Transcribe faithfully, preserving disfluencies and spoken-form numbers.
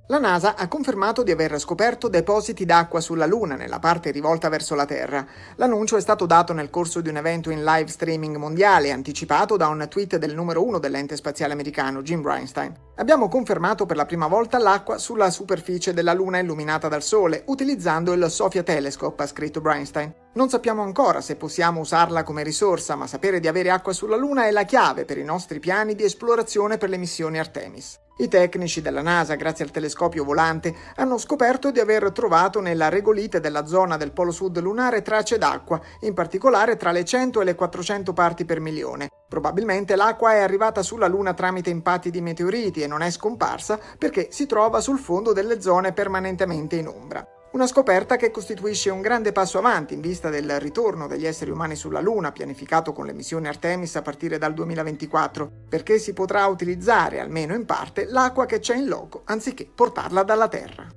La NASA ha confermato di aver scoperto depositi d'acqua sulla Luna, nella parte rivolta verso la Terra. L'annuncio è stato dato nel corso di un evento in live streaming mondiale, anticipato da un tweet del numero uno dell'ente spaziale americano, Jim Bridenstine. Abbiamo confermato per la prima volta l'acqua sulla superficie della Luna illuminata dal Sole, utilizzando il SOFIA Telescope, ha scritto Bridenstine. Non sappiamo ancora se possiamo usarla come risorsa, ma sapere di avere acqua sulla Luna è la chiave per i nostri piani di esplorazione per le missioni Artemis. I tecnici della NASA, grazie al telescopio volante, hanno scoperto di aver trovato nella regolite della zona del polo sud lunare tracce d'acqua, in particolare tra le cento e le quattrocento parti per milione. Probabilmente l'acqua è arrivata sulla Luna tramite impatti di meteoriti e non è scomparsa perché si trova sul fondo delle zone permanentemente in ombra. Una scoperta che costituisce un grande passo avanti in vista del ritorno degli esseri umani sulla Luna, pianificato con le missioni Artemis a partire dal duemilaventiquattro, perché si potrà utilizzare, almeno in parte, l'acqua che c'è in loco, anziché portarla dalla Terra.